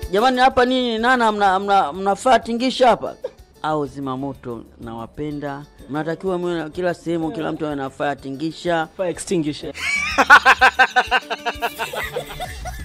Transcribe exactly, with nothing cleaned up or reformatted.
Jamani hapa nini nana mna mna mnafaa tingisha hapa au zimamoto na wapenda. Mnatakiwa mwe kila sehemu kila mtu anafaa tingisha, Fire extinguisher.